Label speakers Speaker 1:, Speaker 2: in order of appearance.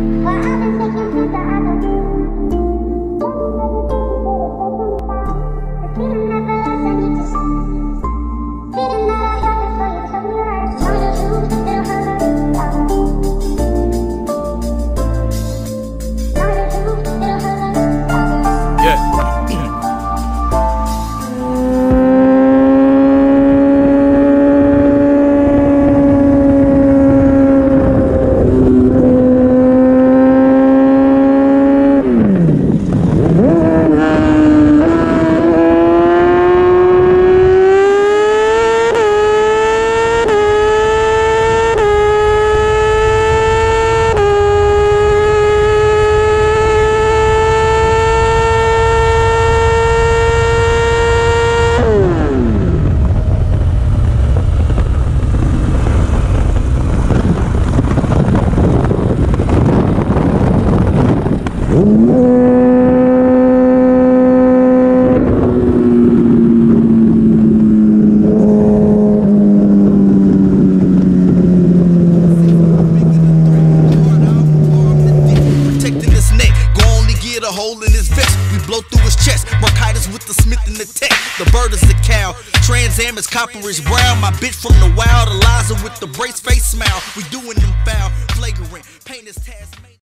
Speaker 1: A hole in his vest, we blow through his chest. Bronchitis with the Smith and the Tech. The bird is the cow, Trans Am is copperish brown. My bitch from the wild, Eliza with the brace face smile. We doing them foul, flagrant, pain is task.